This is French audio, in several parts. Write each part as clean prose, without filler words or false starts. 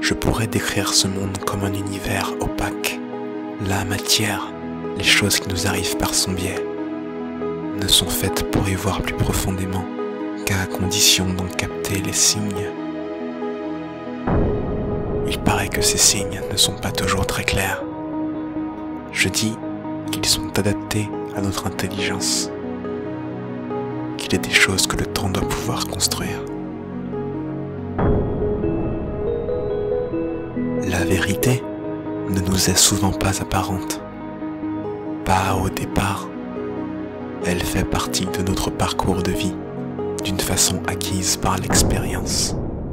Je pourrais décrire ce monde comme un univers opaque. La matière, les choses qui nous arrivent par son biais, ne sont faites pour y voir plus profondément qu'à condition d'en capter les signes. Il paraît que ces signes ne sont pas toujours très clairs. Je dis qu'ils sont adaptés à notre intelligence, qu'il est des choses que le temps doit pouvoir construire. La vérité ne nous est souvent pas apparente, pas au départ. Elle fait partie de notre parcours de vie, d'une façon acquise par l'expérience.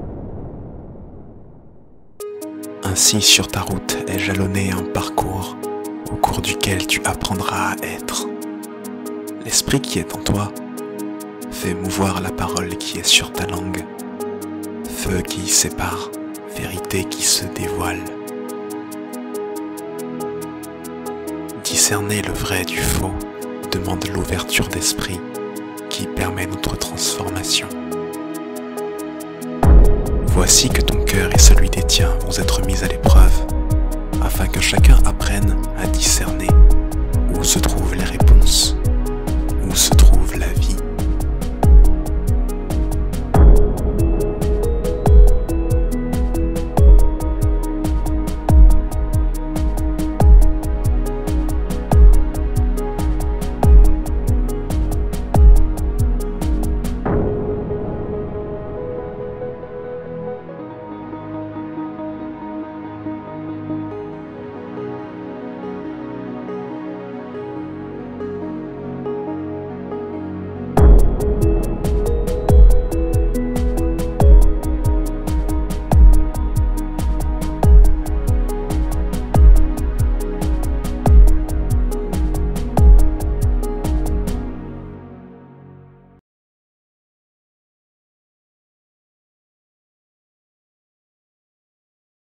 Ainsi, sur ta route est jalonné un parcours au cours duquel tu apprendras à être. L'esprit qui est en toi fait mouvoir la parole qui est sur ta langue, feu qui sépare, vérité qui se dévoile. Discerner le vrai du faux demande l'ouverture d'esprit qui permet notre transformation. Voici que ton cœur et celui des tiens vont être mis à l'épreuve, afin que chacun apprenne à discerner où se trouvent les réponses, où se trouvent